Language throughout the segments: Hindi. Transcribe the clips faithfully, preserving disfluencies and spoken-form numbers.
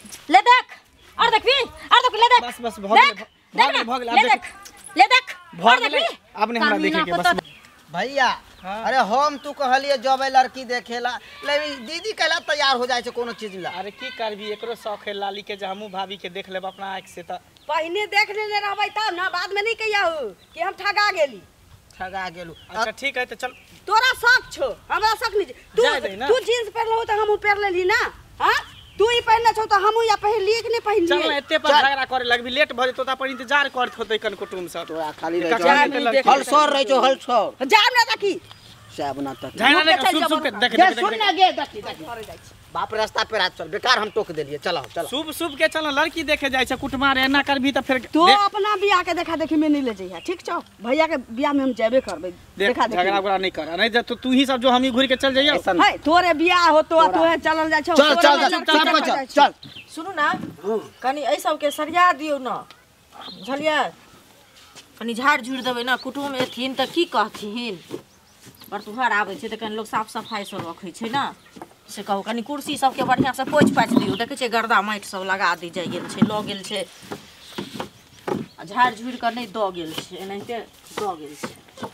ले देख और देख भी और देख ले देख बस बस भाग ले भाग ले ले देख ले देख भाग ले आपने हमरा देखे के बस भैया अरे हम तू कहलिए जब लड़की देखेला लेकिन दीदी कहला तैयार हो जाए छै कोनो चीज ला। अरे की करबी एकरो शौक है लाली के जे हमहू भाभी के देख लेब अपना आंख से त पहले देख लेने रहबै तब ना बाद में नहीं कहिया हो कि हम ठगा गेली ठगा गेलू। अच्छा ठीक है तो चल तोरा शौक छो हमरा शौक नहीं तू तू जींस पहनलो त हमहू पहन लेली ना हां तू ही पहनले छौ त हमहू या पहन लिए कि नहीं पहन लिए। चल ना एते पर झगड़ा करे लगबी लेट भ जेतो त पर इंतजार करत होतै कन कुटुम सब तोरा खाली रह जा हलसोर रह जो हलसोर जाम ना देखी साहब ना तक झगड़ा नहीं सुन सुन के देख देख सुन ना गे देखी देखी बाप रास्ता पे रात चल बेकार हम टोक देलिए चलो चलो शुभ शुभ के चल लड़की देखे जाय छै कुटमार एना करबी त फिर तू अपना बियाह के देखा देखी में नहीं ले जइहा ठीक छौ भैया के बियाह में हम जेबे करबै देखा देखी झगड़ा उगड़ा नहीं कर नहीं त तू ही सब जो हम ही घुर के चल जाइए है तोरे बियाह होतो तोहे चलल जाय छौ चल चल चल चल चल सुनु ना कनी ऐ सब के सरिया दियौ ना बुझलिए कनी झाड़ झुड़ देबै ना कुटुम एथिन त की कहथिन पर तुहर आबै छै त कनी लोग साफ सफाई से रखै छै ना से कहू कनी कुर्सी सबके बढ़िया से पोछ पाछ दियौ देखै छै गर्दा माटि सब लगा दी जाय गेल छै ल गेल छै आ झाड़ झुड़ के नहीं द गेल छै एनाहिते द गेल छै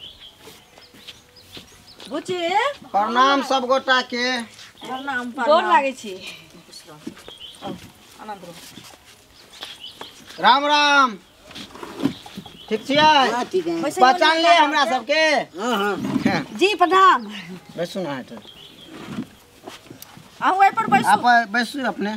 बुची प्रणाम सब गोटा के प्रणाम गोर लागै छी आनंद रो राम राम ठीक छियै हां ठीक है पहचान ले हमरा सबके हां हां जी प्रणाम बैसू ना है आहू ए पर बैसू आप बैसू अपने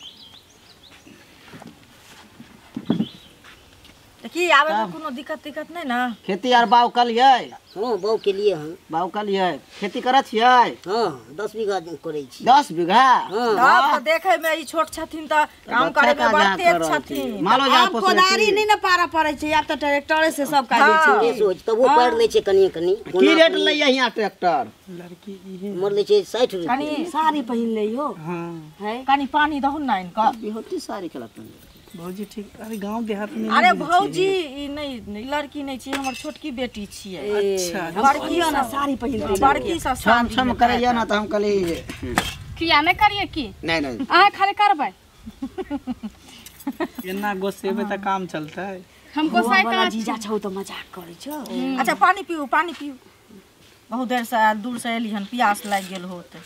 त की आवे में कोनो दिक्कत दिक्कत नहीं ना खेती आर बाउ कलियै हां बाउ के लिए हां बाउ कलियै खेती करत छियै हां दस बीघा करै छी दस बीघा हां तब देखे में ई छोट छथिन त काम करे में बड़ तेज छथिन मालो जा अब कोदारी नहीं ना पारा पड़े छै अब त ट्रैक्टर से सब काज छै के सोच तब वो पढ़ ले छै कनी कनी की रेट लइया यहां ट्रैक्टर लड़की ई मर ले छै साठ रुपया कनी साड़ी पहन ले हो हां है कनी पानी दहु ना इनका बिहोती सारी खेलत भौजी ठीक अरे गांव देहात में अरे भौजी ई नहीं लड़की नहीं छी हमर छोटकी बेटी छियै अच्छा बड़की ना साड़ी पहन ले बड़की सा छम छम करैया ना त हम कहली किया नहीं करिए की नहीं नहीं आ खाली करबै एना गोसेबे त काम चलता है हमको साइकिल वाला जीजा छौ त मजाक करै छौ अच्छा पानी पीऊ पानी पीऊ बहुत देर से दूर से एली हन प्यास लाग गेल होत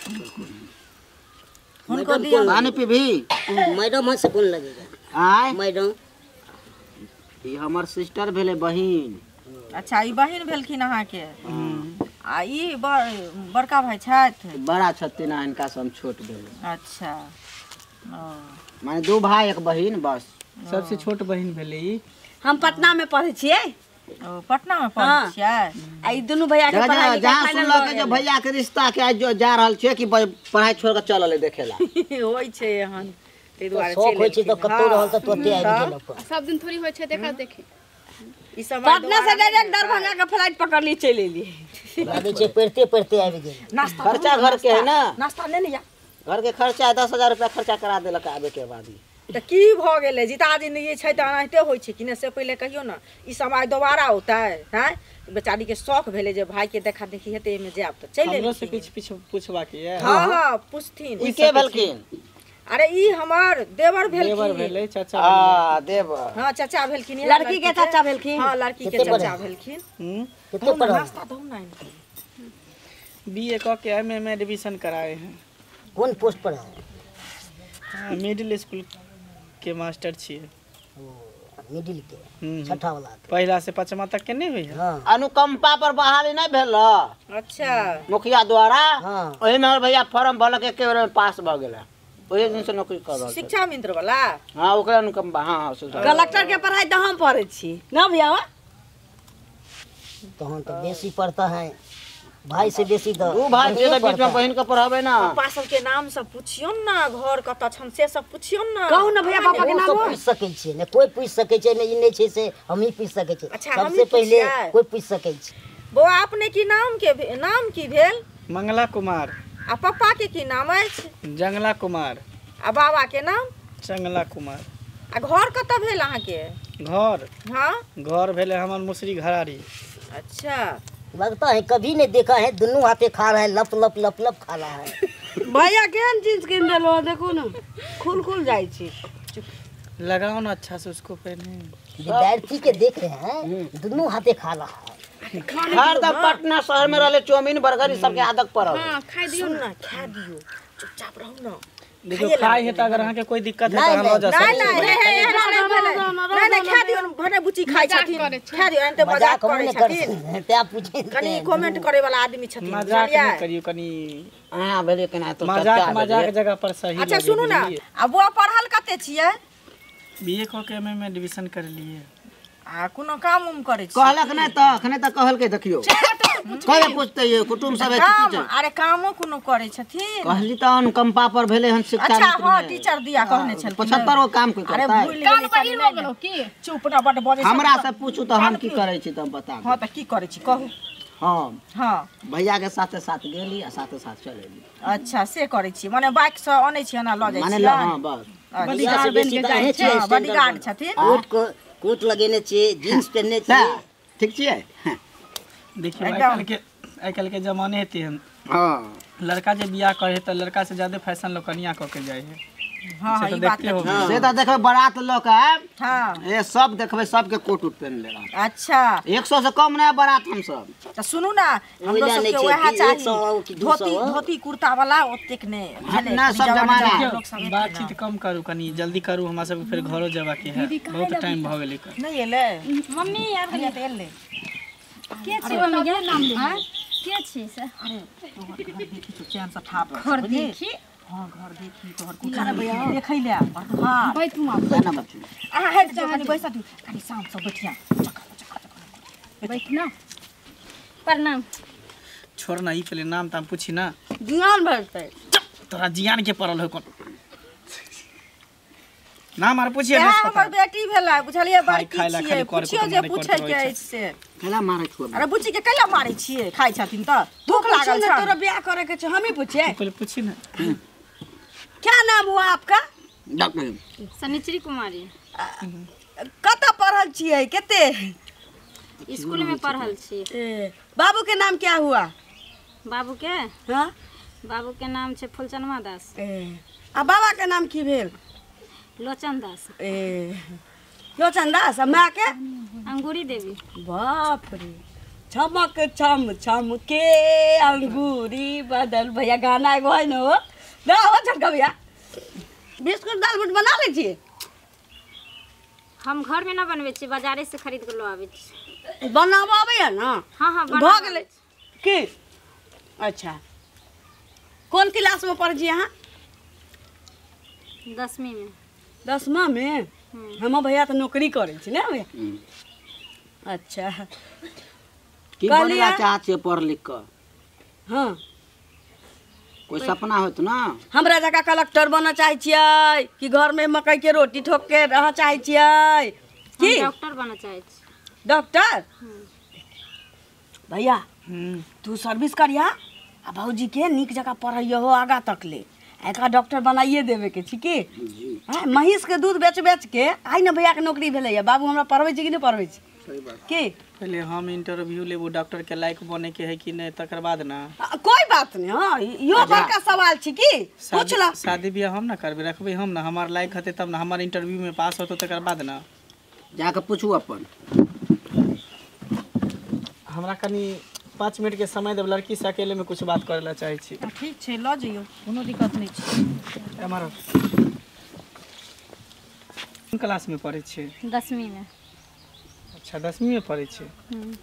उनको दिया पानी पीबी मैडम से कौन लगेगा आय मैडम ई हमर सिस्टर भेले बहिन अच्छा ई बहिन भेलखिन अहाँ के आ ई बड़का भाई छथि बड़ा छथिन इनका से हम छोट भेले अच्छा ओ माने दो भाई एक बहिन बस सबसे छोट बहिन भेले ई हम पटना में पढ़े छियै ओ पटना में पढ़ै छियै आ ई दुनू भैया के पढ़ाई जहां सुनल के जे भैया के रिश्ता के आज जो जा रहल छै कि पढ़ाई छोड़ के चलल देखेला होय छै एहन तै दुआरे शौक होय छै त कत्तो रहल त तोते आबि गेल अपन सब दिन थोड़ी होय छै देखा देखी ई सब पटना से डायरेक्ट दरभंगा के फ्लाइट पकड़ ली चल एली लागे छै पढ़ते पढ़ते आबि गेल नाश्ता खर्चा घर के है ना नाश्ता ले लिया घर के खर्चा दस हजार रुपया खर्चा करा देलक आबे के बाद ही त की भ गेलै जीता जिंदगी छै त एनाहिते होय छै कि ने से पहिले कहियो ना ई समय दोबारा होतै हैं बेचारी के शौक भेले जे भाई के देखा देखी हेते में जाब त चल हमरो से कुछ पीछे पूछबा के है हां हां पुछथिन ई के भेलखिन अरे ई हमर देवर भेलखिन देवर भेले चाचा आ देवर हां चाचा भेलखिन लड़की के चाचा भेलखिन हां लड़की के चाचा भेलखिन हम्म कितने पढ़ा नाश्ता दो ना बीए क के एमए में एडमिशन कराए हैं कौन पोस्ट पर है हाँ, मिडिल स्कूल के मास्टर छिए मिडिल के हम्म छठा वाला पहला से पांचवा तक के नहीं हुई है हां अनुकंपा पर बहाली नहीं भेल अच्छा मुखिया द्वारा हां ओही में भैया फॉर्म भरल के बेर में पास भ गेला ओही दिन से नौकरी कर रहल शिक्षा मित्र वाला हां ओकरा अनुकंपा हां हां कलेक्टर के पढ़ाई त हम पढ़े छी ना भैया तहन तो बेसी पढ़ता है भाई से बेसी तो दू भाई जे बीच में बहन के पढ़ावे ना पापा सब के नाम सब पूछियो ना घर कत छन से सब पूछियो ना कहू ना भैया पापा के वो नाम सब पूछ सकै छै ने कोई पूछ सकै छै ने ई नै छै से हम ही पूछ सकै छै अच्छा, हम ही सबसे पहले पूछिए। कोई पूछ सकै छै बौआ अपने की नाम के भे- नाम की भेल मंगला कुमार आ पापा के की नाम अछि जंगला कुमार आ बाबा के नाम जंगला कुमार आ घर कत भेल अहाँ के घर हां घर भेले हमर मुसरी घरारी अच्छा लगता है कभी नहीं देखा है दोनों हाथे खा रहा है लप लप लप लप खा रहा है भैया केहन जींस किन देलो देखो ना खुल खुल जाई छी लगाओ ना अच्छा से उसको पहने। विद्यार्थी के देख रहे हैं दोनों हाथे खा रहा है। हरदम पटना शहर में रहले चाउमीन बर्गर ई सब के आदत पड़ल। हाँ खाई दियो सुन ना खा दियो चुपचाप रहू ना। देखो खाई है तो अगर अहाँ के कोई दिक्कत है तो हम लो जा नहीं सकते नहीं हे हे नहीं नहीं खा दियो भने बुची खाइ छथिन खा दियो अनि त मजाक मजाक करै नहीं कर छथिन सकते ते आप पूछे कनी कमेंट करे वाला आदमी छथिन मजाक बुझलियै नहीं करियो कनी हां भेले केना तो मजाक मजाक जगह पर सही। अच्छा सुनू ना अब वो पढ़ल कते छियै बीए क के एमए में एडमिशन कर लिए आ कोनो काम उम करे छी कहलक नहीं त अखने त कहल के देखियो कहे पूछते ये कुटुम सब काम अरे कामो कोनो करे छथिन कहली त अनुकंपा पर भेले हन शिक्षा अच्छा नीति हां में। टीचर दिया कहने छल पचहत्तर गो काम के अरे करता है। भूल कान गेली बहिर हो गेलो की चुप ना बड बजे हमरा से पूछू तो हम की करे छी तब बता हां त की करे छी कहू हां हां भैया के साथे साथ गेली आ साथे साथ चलेली अच्छा से करे छी माने बाइक से आनै छी ना ल जाइ माने छी ल हां बस भैया से बेसी तो अहें छियै बॉडीगार्ड छथिन कोट को कोट लगेने छियै जींस पहनने छियै ठीक छियै देखियो आजकल के आजकल के जमाने हेते हम हां लड़का जे बियाह करे त लड़का से ज्यादा फैशन लोग कनिया क के जाए है। हां से तो ई बात देखते हो से त देखबै बारात लोग आएब हां ए सब देखबै सबके कोट उट पहन ले रहा अच्छा एक सौ से कम नहीं बारात हम सब त सुनू ना हम ओइला लोग नहीं सबके छै वह कि एक सौ चाहिए कि दू सौ धोती धोती कुर्ता वाला ओतेक ने भेलै ना, सब जमाना है। लोग सब एते ना। बातचीत कम करू कनी जल्दी करू हमरा सब फिर घरो जेबा के है बहुत टाइम भ गेलै कर। नहीं एले मम्मी यार भैया त एले के छी मम्मी के नाम दे के छी से अरे तोहर घर देखी तो चैन से ठाप घर देखी हां घर देखी तोहर कुठा भैया देखै ले हां बैठ तू आप ना बच्ची आ हेड जो कनी बैसा तू कनी शाम से बैठिया बैठ ना प्रणाम छोड़ ना ई पहले नाम ताम पूछी ना ध्यान भरते तोरा जियान के पड़ल हो कोन नाम आर पूछिए यह ना हमर बेटी भेला बुझलिए बड़की खाइ ला छियै खाली कर पूछियो कुटुम जे मारे पूछै करत के रहै अछि से केला मारै छुआ अरे बुच्ची के कैला मारै छियै खाइ छथिन त भूख लागल लागल छ तोरा ब्याह करे के छ हम ही पूछे पहले पूछी ना क्या नाम हुआ आपका डॉक्टर सनिचरी कुमारी कत पढ़ल छियै केते स्कूल में पढ़ल छी ए, बाबू के नाम क्या हुआ बाबू के हाँ बाबू के नाम छै फुलचनमा दास ए, आ बाबा के नाम की भेल लोचन दास ए लोचन दास आ माँ के अंगूरी देवी बाप रे चमक छम छम के अंगूरी बदल भैया गाना एगो है न हो ना हो छटका भैया बिस्कुट दाल बुट बना ले छियै हम घर में ना बनबै छी बाजारे से खरीद के लो आबै छी बनाबऽ अबैया न हाँ हाँ भऽ बना गेलै की अच्छा कोन क्लास में पढ़ै छी अहाँ दसवीं में दसमा में हम्म। हम भैया तो नौकरी करे छी ना भैया अच्छा की कहलियै- बनेला चाहत छै पढ़ लिख कर हाँ कोई सपना होत ना हमरा जगह कलेक्टर बनना चाहे छियै कि घर में मकई के रोटी ठोक के रह चाहे छियै की हम डॉक्टर बनना चाहे छी डॉक्टर भैया हम्म तू सर्विस करिया आ भौजी के नीक जगह पढ़ैया हो आगा तक ले एकरा डॉक्टर बनाइए देवे के छी की हाँ, महीष के दूध बेच बेच के आइ न भैया के नौकरी भेलै बाबू हमरा पढ़बै छी कि नहीं पढ़बै छी सही बात की पहले हम इंटरव्यू लेबो डॉक्टर के लायक बने के है कि नहीं तकर बाद ना आ, कोई बात नहीं हाँ यो बड़का सवाल छी की पूछ ला शादी शादी बियाह हम ना करबे रखबे हम ना हमार लायक हते तब ना हमार इंटरव्यू में पास होतो तकर बाद ना जाके पूछू अपन हमरा कनी पाँच मिनट के समय देब लड़की से अकेले में कुछ बात करे ला चाहे छी ठीक छै ल जइयो कोनो दिक्कत नहीं छै हमारा कोन क्लास में पढ़े छी दसवीं में अच्छा दसवीं में पढ़े छी हम्म।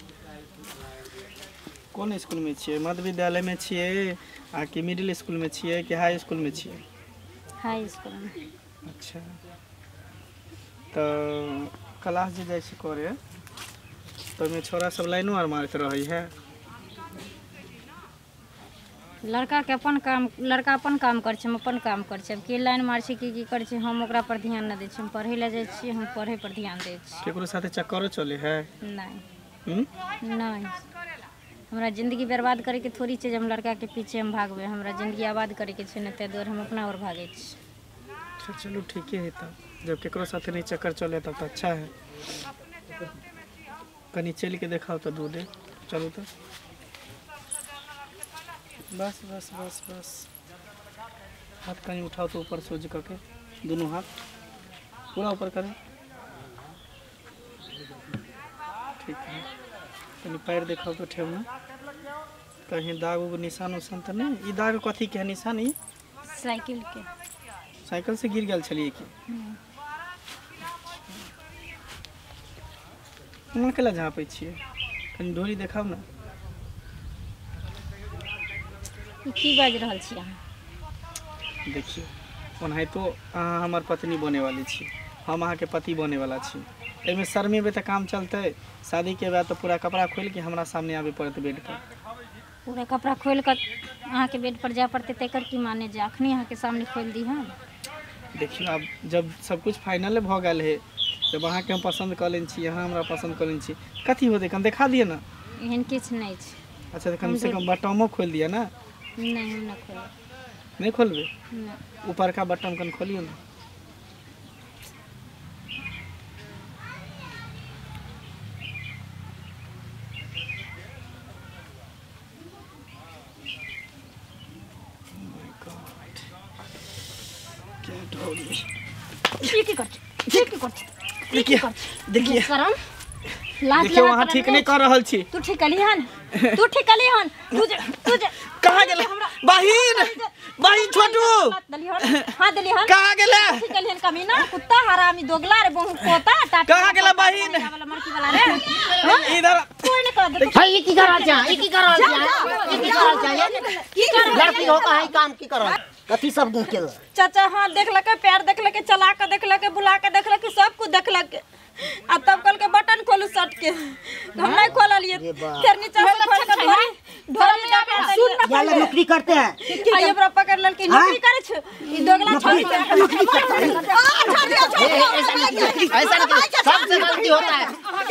कौन स्कूल में छियै मध्य विद्यालय में छियै आ कि मिडिल स्कूल में छियै कि हाई स्कूल में छियै हाई स्कूल में अच्छा तो क्लास जे जाइ छी करे तो ओहिमे छोरा सब लाइनो आर मारैत रहै है लड़का के अपन काम लड़का अपन काम कर छै हम अपन काम कर छै अब के लाइन मार छै की की कर छै हम ओकरा पर ध्यान न दै छी हम पढ़े ला जाइ छी हम पढ़े पर ध्यान दै छी केकरो साथे चक्करो चले है नहीं हम्म नहीं हमरा जिंदगी बर्बाद करे के थोड़ी छै जे हम लड़का के पीछे हम भागबे हमरा जिंदगी आबाद करे के छै न ते दुआरे हम अपना और भागे छी अच्छा चलो ठीक है तब जब केकरो साथे नहीं चक्कर चले तब तो अच्छा है कनी चल के देखाओ तो दूध चलो तो बस बस बस बस हाथ कहीं उठाओ तो ऊपर सोच करके दोनों हाथ पूरा ऊपर करें। ठीक है, कहीं पैर देखाओ तो ठेवना, कहीं दाग उग निशान उशान तो नहीं। ये दाग कथी के है निशान? ये साइकिल के साइकिल से गिर गया छलिए कि वहाँ केला जहाँ पे छिए कहीं डोरी देखाओ ना। की बाज रहल छी अहाँ? देखिए ओनाहे तो अहाँ हमार पत्नी बने वाली छी, हम अहाँ के पति बने वाला छी। एमे शर्मेबे तो काम चलते। शादी के बाद तो पूरा कपड़ा खोल के हमारा सामने आवे पड़त बेड पर। पूरा कपड़ा खोल कर अहाँ के बेड पर जाए पड़ते तेकर की माने जे अखनी अहाँ के सामने खोल दी हम। देखिए अब जब सब कुछ फाइनल भ गल है, जब अहाँ के हम पसंद कर लेन छी, अहाँ हमरा पसंद कर लेन छी, कथी होते कन देखा दिए ना। एहन किछ नहीं छै। अच्छा तो कम से कम बटमो खोल दिया ना। नहीं हम ना खोल नहीं खोलबे? ना। ऊपर का बटन कन खोलियो ना। ये की कर ये की कर देखिए देखिए शर्म लाज देखिए वहाँ ठीक नहीं कर रहल छी। तू ठीक कली हन तू ठीक कली हन तुझे तुझे कहाँ गेले बहिन? बहिन छोटू हां दली हन कहाँ गेले? ठीक कली हन कमीना कुत्ता हरामी दोगला रे बहु पोता टाटा कहाँ गेले बहिन? वाला मरकी वाला रे इधर कोई नहीं कर दे। भाई ये की कर रहल छै? ये की कर रहल छै? ये की कर रहल छै? की कर लड़की होता है काम की कर रहल? कथी सब के चाचा हाथ देखलके, पैर देखलके, चला के देखलके, बुला के देखलके, सब कुछ देखलके। आ तब कल के बटन खोलू शर्ट के, हम नहीं खोललिए। फिर नीचे से खोल के ढोरी ढोरी लगा सुन या लोग नौकरी करते हैं। आइए बरा पकड़ ललके नौकरी करे छ। ई दोगला छोड़ के नौकरी करते हैं। ऐसा नहीं, सबसे गलती होता है।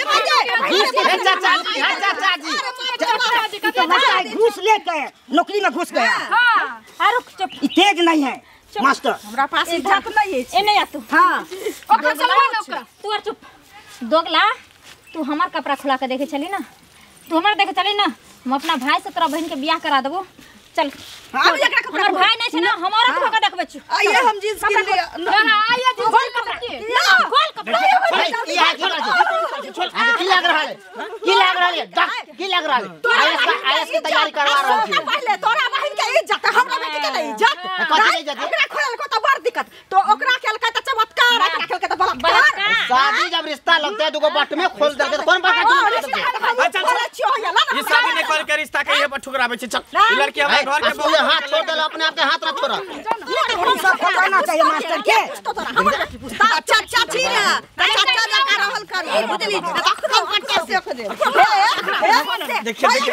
ए चाचा जी, ए चाचा जी, चाचा जी घूस लेके नौकरी में घुस गया। हां आ रुक चुप ये तेज नहीं है मास्टर। हमरा पास इज्जत नहीं है। ए नहीं आ तू हाँ ओकरा समझ ओकरा तू और चुप दोगला तू हमार कपड़ा खुला के देखे चली ना, तू हमार देखे चली ना, हम अपना भाई से तोरा बहन के बियाह करा देबो। चल हम एकरा कपड़ा हमार भाई नहीं छै ना, हमारा तो का देखबे छु। आइए हम जींस के लिए आइए जींस खोल कपड़ा खोल कपड़ा ये है छोड़ दे छोड़ की लग रहा है? की लग रहा है? की लग रहा है? आईएएस का आईएएस की तैयारी करवा रहा हूं। पहले तोरा बहन के इज्जत, हमरा बेटी के नहीं इज्जत। कथी नहीं इज्जत? ओकरा खोलल को तो बड़ दिक्कत, तो ओकरा खेलका त चमत्कार, ओकरा खेलका त बलात्कार। शादी जब रिश्ता लगता है दुगो बट में खोल देते तो कौन बात है? अच्छा ये शादी नहीं कर के रिश्ता के ये पर ठुकरावे छी। चल ई लड़की हमारे घर के तू हाथ छोड़ दे, अपने आप के हाथ ना छोड़ा। सबको जाना चाहिए मास्टर के। अच्छा अच्छा छी ना, चाचा जा कर रहल कर बुझली, तखनो कट्टे से खो दे। देखिए देखिए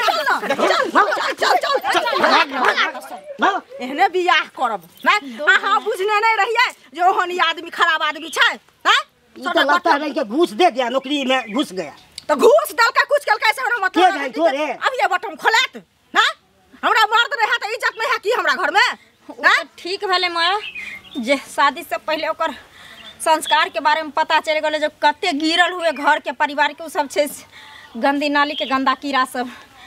चल चल चल एहने बियाह करब ना। अहाँ बुझने नहीं रहिए जो ओहन आदमी खराब आदमी छै। हैं ये तो लगता है कि घूस दे दिया, नौकरी में घुस गया। तो घूस डाल के कुछ कल कैसे हमरा के जाई मतलब तोरे? अब ये बटन खोलत ना, हमरा मर्द रहा त इज्जत नहीं है की हमरा घर में। ना ठीक भेले माया जे शादी से पहले ओकर संस्कार के बारे में पता चल गेल, जो कते गिरल हुए घर के परिवार के उ सब छै गंदी नाली के गंदा कीड़ा सब।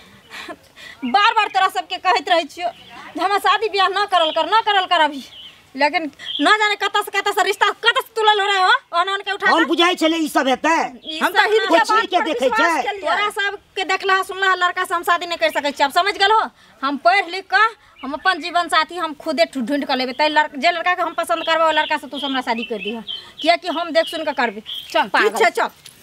बार बार तोरा सबके कहत रहे छियो जे हमरा शादी ब्याह ना करल कर ना करल कर अभी, लेकिन ना जाने कत से कत से रिश्ता कत से तुलल हो रहे हो ओन के उठा हम बुझाई छले ई सब हेतै। हम त हिल के कोई के देखे छै। तोरा सब के देखला सुनला लड़का से हम शादी नहीं कर सकै छी। अब समझ गेल हो, हम पढ़ लिख के हम अपन जीवन साथी हम खुदे ढूंढ के लेबे। तै लड़का जे लड़का के हम पसंद करबे ओ लड़का से तू हमरा शादी कर दिहा, किया कि हम देख सुन के करबे। चल ठीक छै चल।